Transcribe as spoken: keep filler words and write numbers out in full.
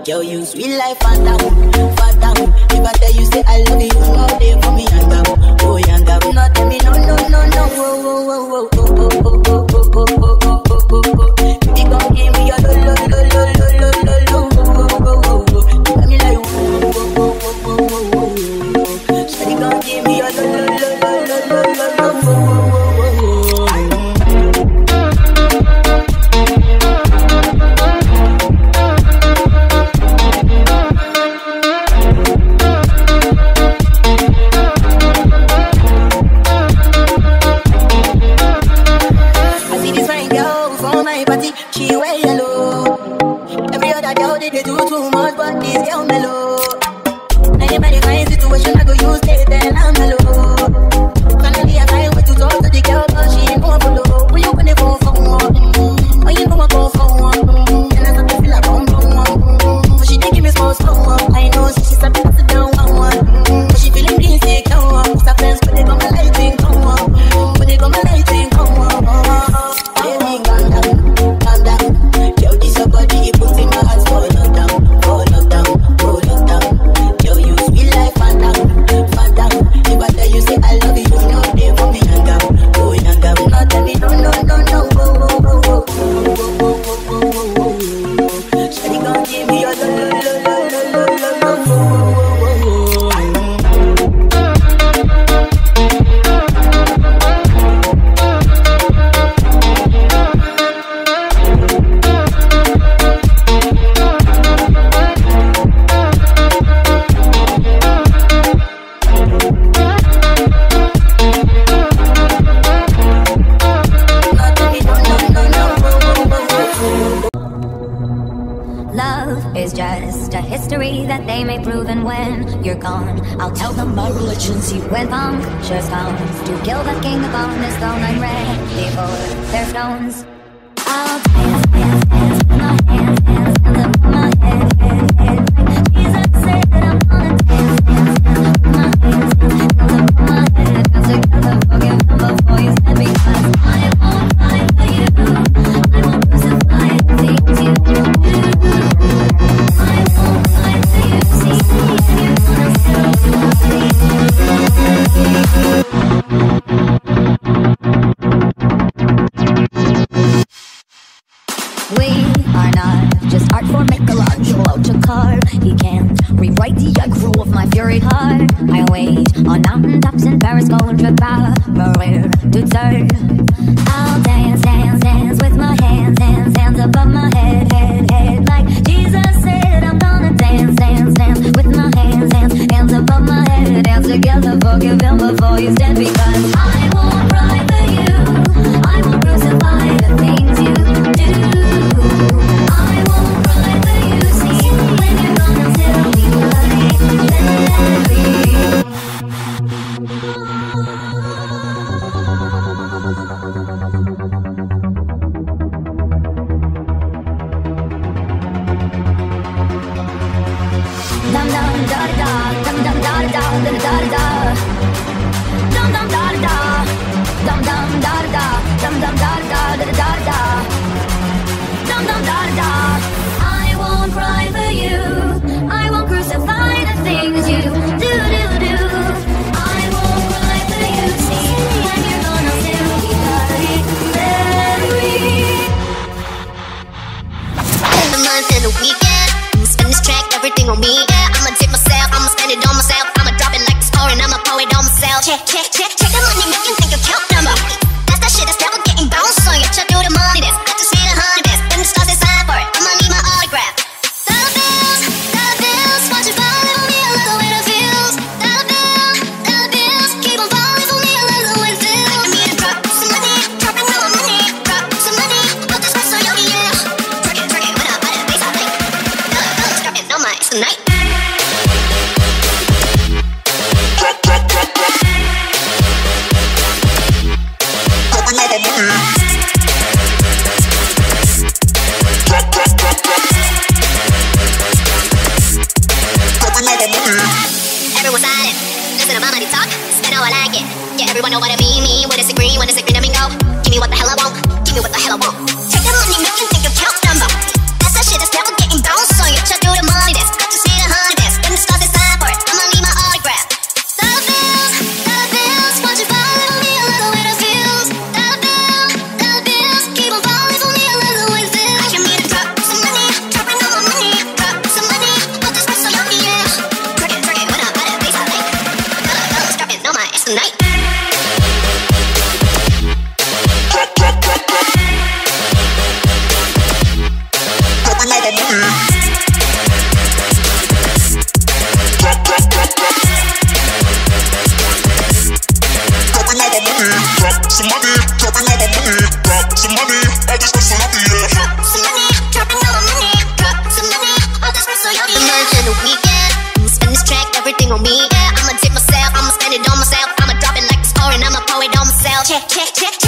Girl, you sweet life, Fanta, Fanta. If I tell you say I love you, all day for me, Yanga, oh Yanga. No tell me no, no, no, no, whoa, whoa, whoa, whoa, oh, oh, oh, oh, oh, oh, oh, oh, oh, oh, oh. Baby, gon' give me your lo, lo, lo, lo, lo, lo, lo, lo, oh, oh, oh, oh. You got me like whoa, whoa, whoa, whoa, whoa, whoa, whoa. Shawty gon' give me your lo, lo, lo, lo, lo, lo, lo, lo, oh, oh, oh, oh. She wear yellow. Every other girl they, they do too much, but this girl mellow. Anybody find situation I go use they tell I'm mellow. Finally I find way to talk to the girl, but she ain't gon' follow. When you gonna phone for one? Mm-hmm. When you know I go for one? Mm-hmm. And I start to feel like bum bum one. Mm-hmm. But she dey give me small small one. I know she, she start to sit down one one. Mm-hmm. But she feeling insecure. Cause her friends when they got my lighting come on. Mm-hmm. When they got my lighting come on. Baby, calm down. That they may prove, and when you're gone, I'll tell them my religion. See when punctures comes to kill the king upon his throne, I'm ready for their stones. I'll dance, dance, dance with my hands, hands, hands up on my head, head, head. Like Jesus said that I'm gonna dance, dance, dance with my hands, hands, hands up on my head. Dance together, forgive them before you stand, because I won't cry for you. I won't crucify the things you do. I won't cry for you. See, you're gonna still do We are not just art for Michelangelo to carve. He can't rewrite the aggro of my fury heart. I wait on mountaintops in Paris, going to Paris to turn. I'll dance, dance, dance with my hands, hands, hands above my head, head, head. Like Jesus said, I'm gonna dance, dance, dance with my hands, hands, hands above my head. Dance together, forgive him before you stand, because I won't cry for you. I won't crucify the things you do. I won't cry for you. See, when you're gonna tell me like that. Dum dum da da, dum dum da da, da da da. Dum dum da da, dum dum da da, dum dum da da, da da da. Dum dum da da. I won't cry for you. I won't crucify the things you do do do. I won't cry for you. See, when you're gonna still be buried, buried. In the month and the weekend, I'ma spin this track, everything on me. Yeah, I'ma tip myself, I'ma spend it on myself. I'ma drop it like a score and I'ma pour it on myself. Check, check, check, check the money, make you think account number. That's that shit that's never getting bounced on you. Check through the money, this I just see the honey best. Then the stars inside for it, I'ma need my autograph. Dollar bills, dollar bills, watch it fall for me, I love the way it feels. Dollar bill, dollar bills, keep on falling for me, I love the way it feels. I need to drop some money, dropping all my money, drop some money, put this rest on yogi, yeah. Twerk it, twerk it, when I buy that bass, I think dollar bills dropping on my, it's the night. Everyone's silent, listen to my money talk, spend how I like it. Yeah, everyone know what I mean, me, when disagree, when disagree, let me go. Give me what the hell I want, give me what the hell I want. Check the money, make you think of count number. That's that shit that's never getting bounced on you. Check through the money. everything on me. Yeah, I'ma tip myself, I'ma spend it on myself. I'ma drop it like it's pouring, I'ma pour it on myself. Check, check, check.